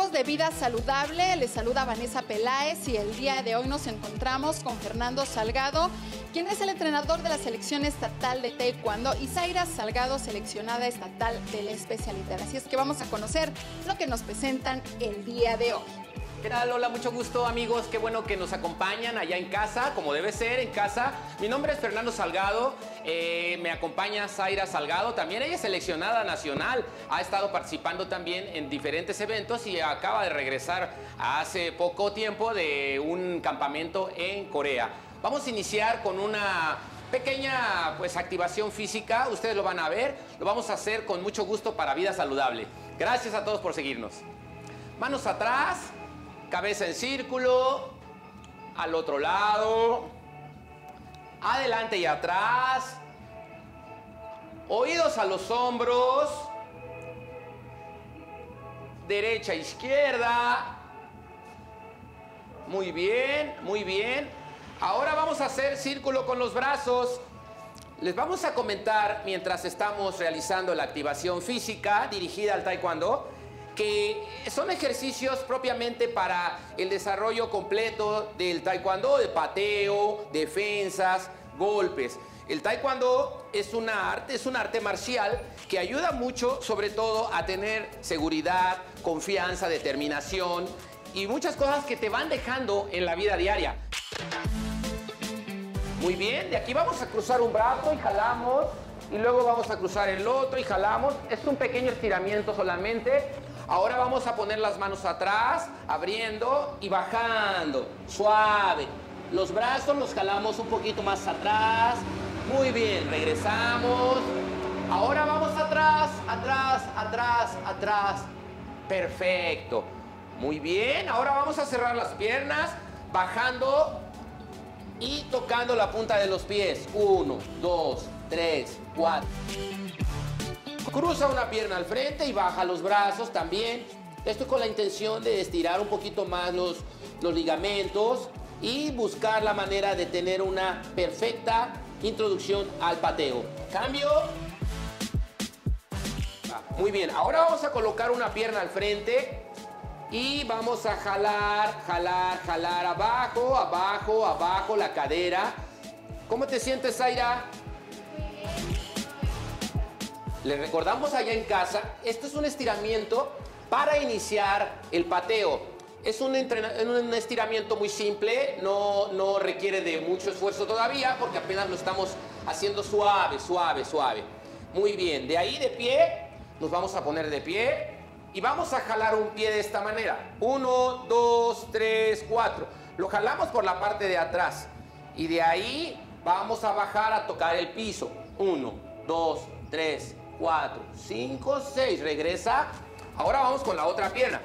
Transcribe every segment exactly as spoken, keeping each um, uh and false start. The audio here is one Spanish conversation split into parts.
amigos de Vida Saludable, les saluda Vanessa Peláez y el día de hoy nos encontramos con Fernando Salgado, quien es el entrenador de la selección estatal de Taekwondo, y Zaira Salgado, seleccionada estatal de la especialidad. Así es que vamos a conocer lo que nos presentan el día de hoy. ¿Qué tal? Hola, mucho gusto, amigos. Qué bueno que nos acompañan allá en casa, como debe ser, en casa. Mi nombre es Fernando Salgado. Eh, me acompaña Zaira Salgado. También ella es seleccionada nacional. Ha estado participando también en diferentes eventos y acaba de regresar hace poco tiempo de un campamento en Corea. Vamos a iniciar con una pequeña pues, activación física. Ustedes lo van a ver. Lo vamos a hacer con mucho gusto para Vida Saludable. Gracias a todos por seguirnos. Manos atrás. Cabeza en círculo, al otro lado, adelante y atrás, oídos a los hombros, derecha, izquierda, muy bien, muy bien. Ahora vamos a hacer círculo con los brazos. Les vamos a comentar, mientras estamos realizando la activación física dirigida al Taekwondo, que son ejercicios propiamente para el desarrollo completo del Taekwondo, de pateo, defensas, golpes. El Taekwondo es una arte, es un arte marcial que ayuda mucho, sobre todo, a tener seguridad, confianza, determinación y muchas cosas que te van dejando en la vida diaria. Muy bien, de aquí vamos a cruzar un brazo y jalamos, y luego vamos a cruzar el otro y jalamos. Es un pequeño estiramiento solamente. Ahora vamos a poner las manos atrás, abriendo y bajando, suave. Los brazos los jalamos un poquito más atrás. Muy bien, regresamos. Ahora vamos atrás, atrás, atrás, atrás. Perfecto. Muy bien, ahora vamos a cerrar las piernas, bajando y tocando la punta de los pies. Uno, dos, tres, cuatro. Cruza una pierna al frente y baja los brazos también. Esto con la intención de estirar un poquito más los, los ligamentos y buscar la manera de tener una perfecta introducción al pateo. Cambio. Muy bien, ahora vamos a colocar una pierna al frente y vamos a jalar, jalar, jalar abajo, abajo, abajo la cadera. ¿Cómo te sientes, Zaira? Les recordamos allá en casa, esto es un estiramiento para iniciar el pateo. Es un, un estiramiento muy simple, no, no requiere de mucho esfuerzo todavía porque apenas lo estamos haciendo suave, suave, suave. Muy bien, de ahí de pie, nos vamos a poner de pie y vamos a jalar un pie de esta manera. Uno, dos, tres, cuatro. Lo jalamos por la parte de atrás y de ahí vamos a bajar a tocar el piso. Uno, dos, tres, cuatro, cinco, seis. Regresa. Ahora vamos con la otra pierna.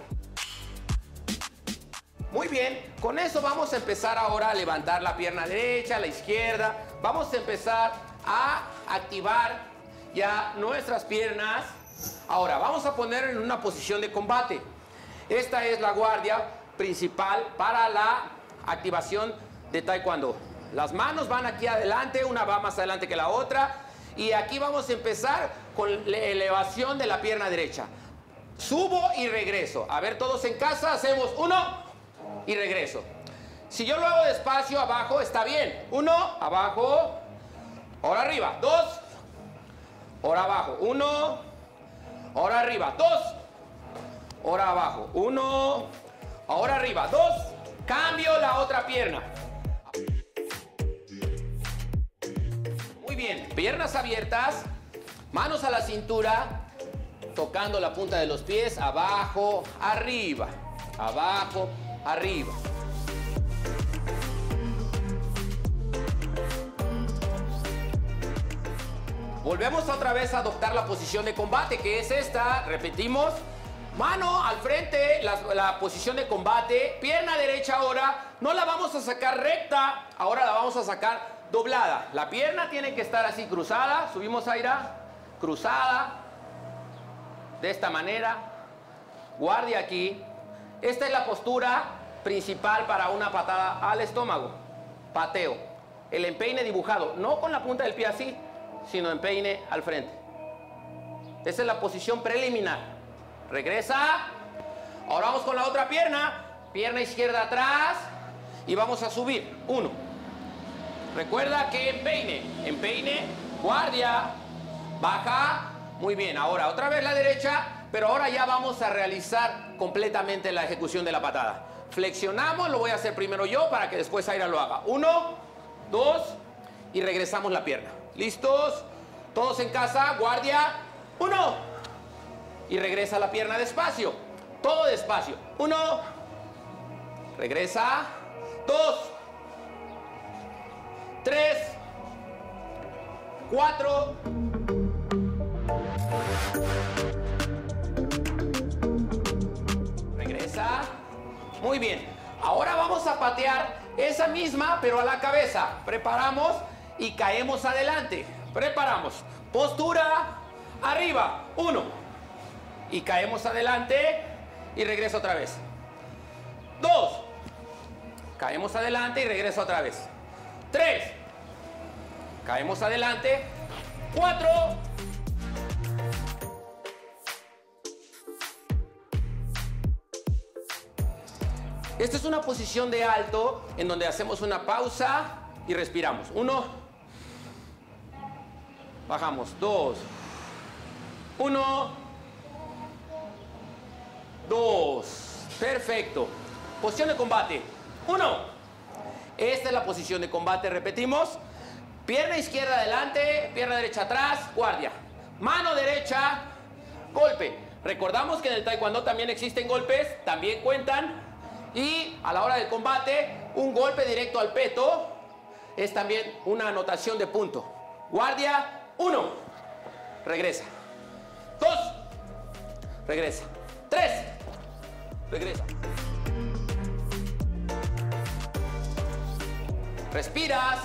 Muy bien. Con eso vamos a empezar ahora a levantar la pierna derecha, la izquierda. Vamos a empezar a activar ya nuestras piernas. Ahora vamos a poner en una posición de combate. Esta es la guardia principal para la activación de Taekwondo. Las manos van aquí adelante, una va más adelante que la otra. Y aquí vamos a empezar con la elevación de la pierna derecha. Subo y regreso. A ver, todos en casa, hacemos uno y regreso. Si yo lo hago despacio, abajo, está bien. Uno, abajo. Ahora arriba. Dos. Ahora abajo. Uno. Ahora arriba. Dos. Ahora abajo. Uno. Ahora arriba. Dos. Cambio la otra pierna. Bien, piernas abiertas, manos a la cintura, tocando la punta de los pies, abajo, arriba, abajo, arriba. Volvemos otra vez a adoptar la posición de combate, que es esta. Repetimos, mano al frente, la, la posición de combate, pierna derecha ahora, no la vamos a sacar recta, ahora la vamos a sacar doblada. La pierna tiene que estar así cruzada. Subimos, Zaira. Cruzada. De esta manera. Guardia aquí. Esta es la postura principal para una patada al estómago. Pateo. El empeine dibujado. No con la punta del pie así, sino empeine al frente. Esa es la posición preliminar. Regresa. Ahora vamos con la otra pierna. Pierna izquierda atrás. Y vamos a subir. Uno. Recuerda que empeine. Empeine. Guardia. Baja. Muy bien. Ahora otra vez la derecha. Pero ahora ya vamos a realizar completamente la ejecución de la patada. Flexionamos. Lo voy a hacer primero yo para que después Zaira lo haga. Uno. Dos. Y regresamos la pierna. ¿Listos? Todos en casa. Guardia. Uno. Y regresa la pierna despacio. Todo despacio. Uno. Regresa. Dos. Tres. Cuatro. Regresa. Muy bien. Ahora vamos a patear esa misma, pero a la cabeza. Preparamos y caemos adelante. Preparamos. Postura. Arriba. Uno. Y caemos adelante y regreso otra vez. Dos. Caemos adelante y regreso otra vez. Tres. Caemos adelante. Cuatro. Esta es una posición de alto en donde hacemos una pausa y respiramos. Uno. Bajamos. Dos. Uno. Dos. Perfecto. Posición de combate. Uno. Esta es la posición de combate. Repetimos. Pierna izquierda adelante, pierna derecha atrás, guardia. Mano derecha, golpe. Recordamos que en el taekwondo también existen golpes, también cuentan. Y a la hora del combate, un golpe directo al peto es también una anotación de punto. Guardia, uno. Regresa. Dos. Regresa. Tres. Regresa. Respiras.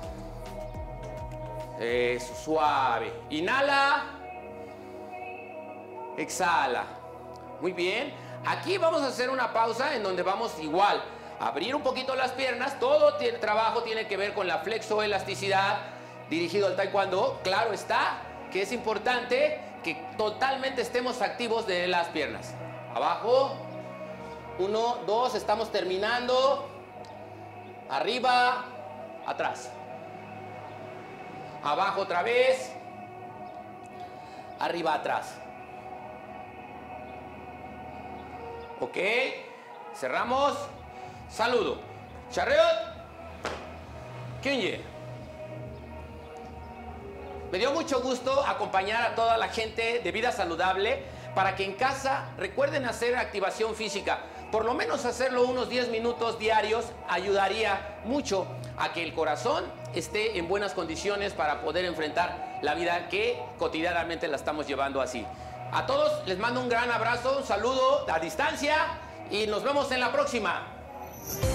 Eso, suave. Inhala. Exhala. Muy bien. Aquí vamos a hacer una pausa en donde vamos igual a abrir un poquito las piernas. Todo el trabajo tiene que ver con la flexoelasticidad dirigido al taekwondo. Claro está que es importante que totalmente estemos activos de las piernas. Abajo. Uno, dos, estamos terminando. Arriba, atrás. Abajo otra vez. Arriba, atrás. Ok. Cerramos. Saludo. Chariot. Kyunye. Me dio mucho gusto acompañar a toda la gente de Vida Saludable para que en casa recuerden hacer activación física. Por lo menos hacerlo unos diez minutos diarios ayudaría mucho a que el corazón esté en buenas condiciones para poder enfrentar la vida que cotidianamente la estamos llevando así. A todos les mando un gran abrazo, un saludo a distancia y nos vemos en la próxima.